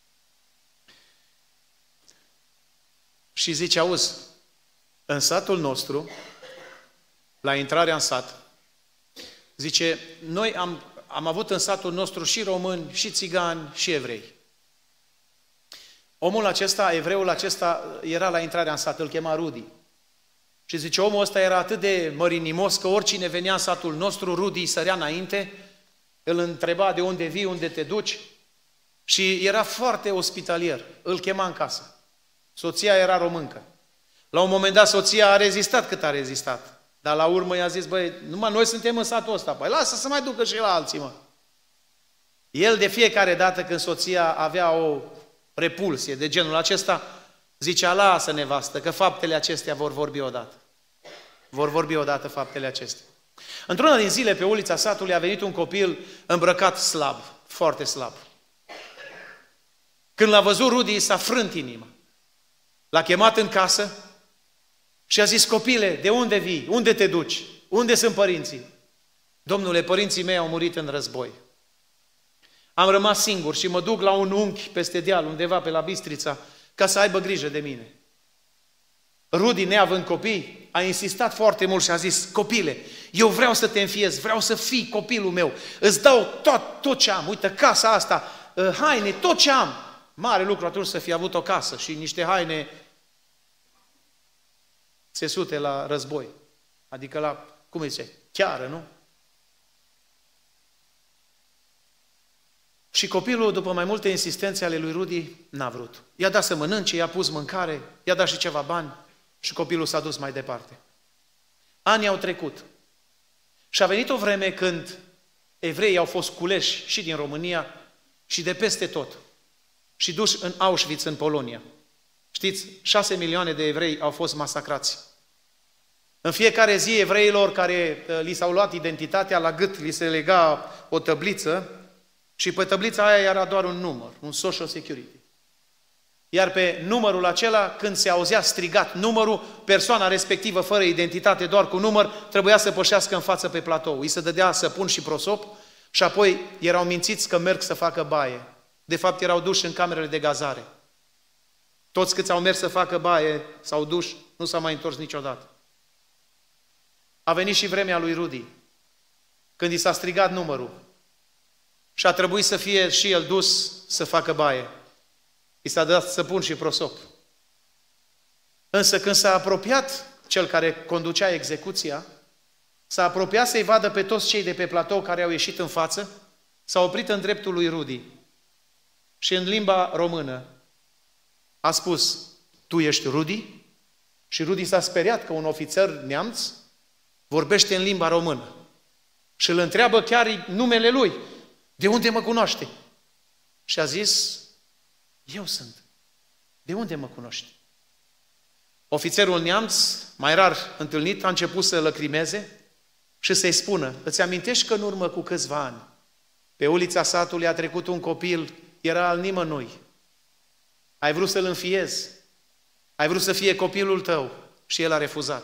Și zice, auzi, în satul nostru, la intrarea în sat, zice, noi am avut în satul nostru și români, și țigani, și evrei. Omul acesta, evreul acesta, era la intrarea în sat, îl chema Rudi. Și zice, omul ăsta era atât de mărinimos că oricine venea în satul nostru, Rudi sărea înainte, îl întreba de unde vii, unde te duci și era foarte ospitalier, îl chema în casă. Soția era româncă. La un moment dat soția a rezistat cât a rezistat, dar la urmă i-a zis, băi, numai noi suntem în satul ăsta, păi lasă să mai ducă și la alții, mă. El de fiecare dată când soția avea o repulsie de genul acesta, zicea, lasă nevastă, că faptele acestea vor vorbi odată. Vor vorbi odată faptele acestea. Într-una din zile, pe ulița satului, a venit un copil îmbrăcat slab, foarte slab. Când l-a văzut Rudi, s-a frânt inima. L-a chemat în casă și a zis, copile, de unde vii? Unde te duci? Unde sunt părinții? Domnule, părinții mei au murit în război. Am rămas singur și mă duc la un unchi peste deal, undeva pe la Bistrița, ca să aibă grijă de mine. Rudi, neavând copii, a insistat foarte mult și a zis, copile, eu vreau să te înfiez, vreau să fii copilul meu, îți dau tot ce am, uite, casa asta, haine, tot ce am. Mare lucru atunci să fi avut o casă și niște haine țesute la război. Adică la, cum îi zice, chiară, nu? Și copilul, după mai multe insistențe ale lui Rudi, n-a vrut. I-a dat să mănânce, i-a pus mâncare, i-a dat și ceva bani și copilul s-a dus mai departe. Anii au trecut și a venit o vreme când evreii au fost culeși și din România și de peste tot și duși în Auschwitz, în Polonia. Știți, 6 milioane de evrei au fost masacrați. În fiecare zi evreilor care li s-au luat identitatea, la gât li se lega o tăbliță și pe tăblița aia era doar un număr, un Social Security. Iar pe numărul acela, când se auzea strigat numărul, persoana respectivă, fără identitate, doar cu număr, trebuia să pășească în față pe platou. Îi se dădea săpun și prosop și apoi erau mințiți că merg să facă baie. De fapt, erau duși în camerele de gazare. Toți câți au mers să facă baie, s-au dus, nu s-au mai întors niciodată. A venit și vremea lui Rudi, când i s-a strigat numărul și a trebuit să fie și el dus să facă baie. I s-a dat săpun și prosop. Însă când s-a apropiat cel care conducea execuția, s-a apropiat să-i vadă pe toți cei de pe platou care au ieșit în față, s-a oprit în dreptul lui Rudi și în limba română a spus, tu ești Rudi? Și Rudi s-a speriat că un ofițer neamț vorbește în limba română și îl întreabă chiar numele lui, de unde mă cunoaște? Și a zis, eu sunt. De unde mă cunoști? Ofițerul neamț, mai rar întâlnit, a început să lăcrimeze și să-i spună, îți amintești că în urmă cu câțiva ani, pe ulița satului a trecut un copil, era al nimănui. Ai vrut să-l înfiezi, ai vrut să fie copilul tău și el a refuzat.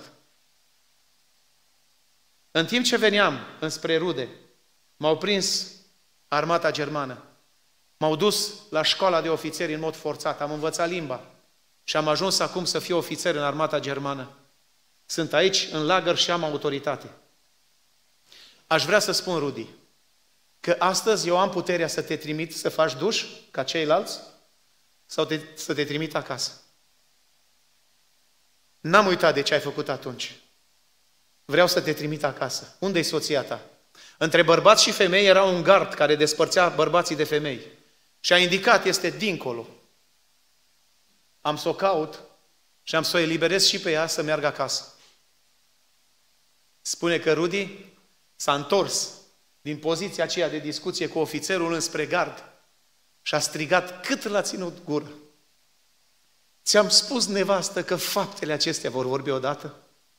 În timp ce veneam înspre Rude, m-au prins armata germană. M-au dus la școala de ofițeri în mod forțat, am învățat limba și am ajuns acum să fiu ofițer în armata germană. Sunt aici, în lagăr și am autoritate. Aș vrea să spun, Rudi, că astăzi eu am puterea să te trimit să faci duș ca ceilalți sau să te trimit acasă. N-am uitat de ce ai făcut atunci. Vreau să te trimit acasă. Unde-i soția ta? Între bărbați și femei era un gard care despărțea bărbații de femei. Și a indicat, este dincolo. Am să o caut și am să o eliberez și pe ea să meargă acasă. Spune că Rudi s-a întors din poziția aceea de discuție cu ofițerul înspre gard și a strigat cât l-a ținut gură. Ți-am spus, nevastă, că faptele acestea vor vorbi odată?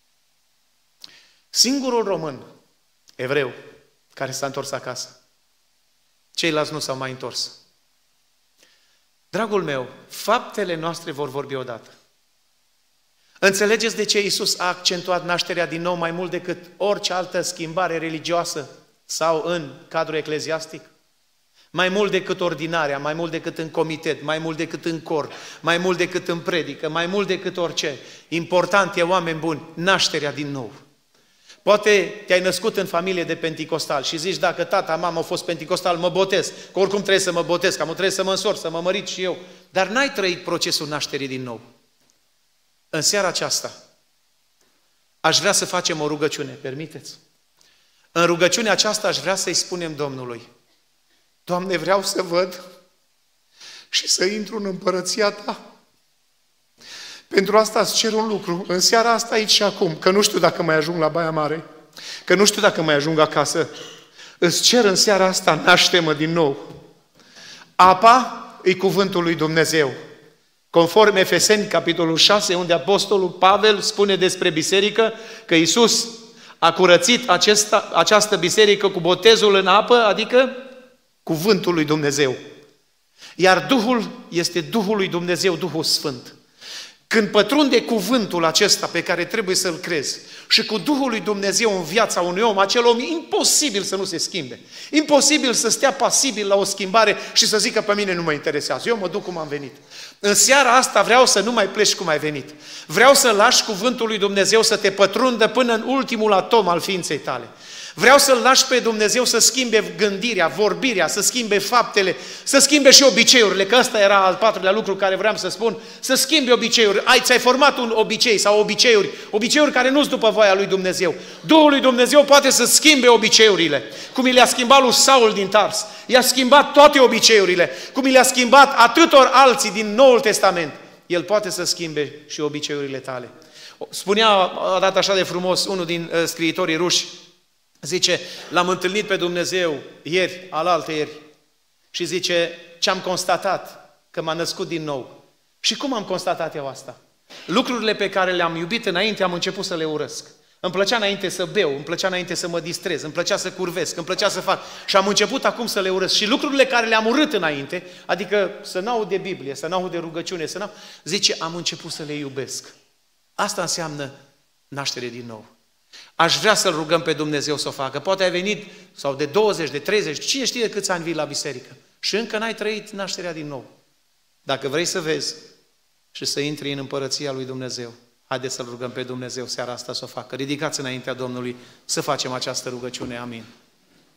Singurul român, evreu, care s-a întors acasă. Ceilalți nu s-au mai întors. Dragul meu, faptele noastre vor vorbi odată. Înțelegeți de ce Iisus a accentuat nașterea din nou mai mult decât orice altă schimbare religioasă sau în cadrul ecleziastic? Mai mult decât ordinarea, mai mult decât în comitet, mai mult decât în cor, mai mult decât în predică, mai mult decât orice. Important e, oameni buni, nașterea din nou. Poate te-ai născut în familie de penticostal și zici, dacă tata, mama au fost penticostal, mă botez, că oricum trebuie să mă botez, că trebuie să mă însor, să mă mărit și eu. Dar n-ai trăit procesul nașterii din nou. În seara aceasta, aș vrea să facem o rugăciune, permiteți? În rugăciunea aceasta aș vrea să-i spunem Domnului: Doamne, vreau să văd și să intru în împărăția Ta. Pentru asta îți cer un lucru, în seara asta, aici și acum, că nu știu dacă mai ajung la Baia Mare, că nu știu dacă mai ajung acasă. Îți cer în seara asta, naște-mă din nou. Apa e cuvântul lui Dumnezeu. Conform Efeseni, capitolul 6, unde apostolul Pavel spune despre biserică că Iisus a curățit această biserică cu botezul în apă, adică cuvântul lui Dumnezeu. Iar Duhul este Duhul lui Dumnezeu, Duhul Sfânt. Când pătrunde cuvântul acesta pe care trebuie să-l crezi și cu Duhul lui Dumnezeu în viața unui om, acel om e imposibil să nu se schimbe. Imposibil să stea pasibil la o schimbare și să zică: pe mine nu mă interesează, eu mă duc cum am venit. În seara asta vreau să nu mai pleci cum ai venit. Vreau să lași cuvântul lui Dumnezeu să te pătrundă până în ultimul atom al ființei tale. Vreau să-L lași pe Dumnezeu să schimbe gândirea, vorbirea, să schimbe faptele, să schimbe și obiceiurile, că ăsta era al patrulea lucru care vreau să spun, să schimbe obiceiuri. Ți-ai format un obicei sau obiceiuri care nu-s după voia lui Dumnezeu. Duhul lui Dumnezeu poate să schimbe obiceiurile, cum i le-a schimbat lui Saul din Tars. I-a schimbat toate obiceiurile, cum i le-a schimbat atâtor alții din Noul Testament. El poate să schimbe și obiceiurile tale. Spunea, a dat așa de frumos, unul din scriitorii ruși, zice: l-am întâlnit pe Dumnezeu ieri, alaltăieri, și zice: ce-am constatat? Că m-a născut din nou. Și cum am constatat eu asta? Lucrurile pe care le-am iubit înainte, am început să le urăsc. Îmi plăcea înainte să beau, îmi plăcea înainte să mă distrez, îmi plăcea să curvesc, îmi plăcea să fac. Și am început acum să le urăsc. Și lucrurile care le-am urât înainte, adică să n-aud de Biblie, să n-aud de rugăciune, zice, am început să le iubesc. Asta înseamnă naștere din nou. Aș vrea să-L rugăm pe Dumnezeu să o facă. Poate ai venit, sau de 20, de 30, cine știe de câți ani vii la biserică și încă n-ai trăit nașterea din nou. Dacă vrei să vezi și să intri în împărăția lui Dumnezeu, haideți să-L rugăm pe Dumnezeu seara asta să o facă. Ridicați înaintea Domnului să facem această rugăciune. Amin.